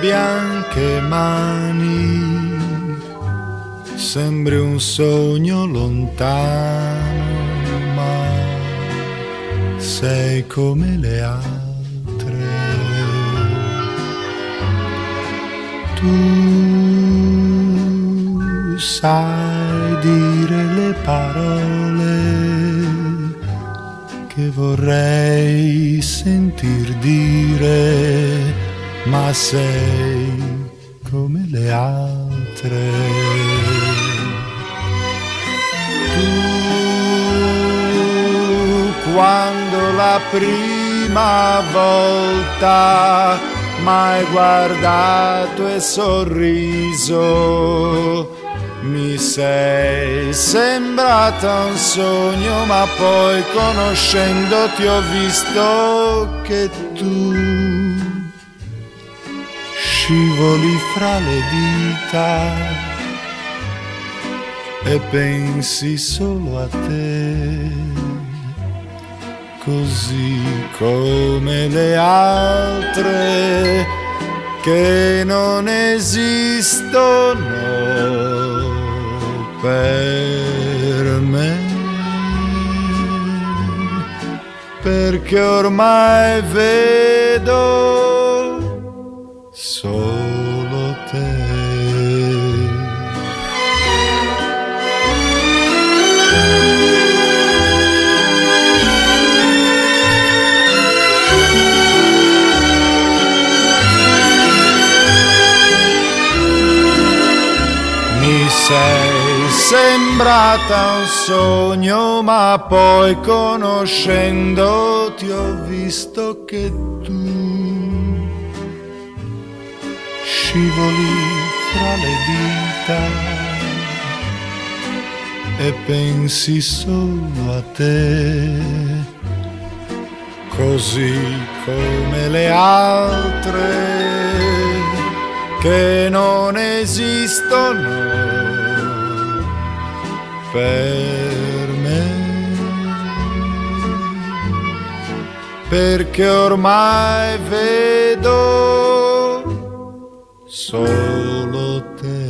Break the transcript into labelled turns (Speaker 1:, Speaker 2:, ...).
Speaker 1: bianche mani, sembri un sogno lontano, ma sei come le altre. Tu sai dire le parole che vorrei sentir dire, ma sei come le altre. Tu, quando la prima volta m'hai guardato e sorriso, mi sei sembrata un sogno, ma poi conoscendoti ho visto che tu scivoli fra le dita e pensi solo a te, così come le altre che non esistono per me, perché ormai vedo solo te. Mi sei sembrata un sogno, ma poi conoscendoti ho visto che tu scivoli fra le dita e pensi solo a te, così come le altre che non esistono per me, perché ormai vedo solo te.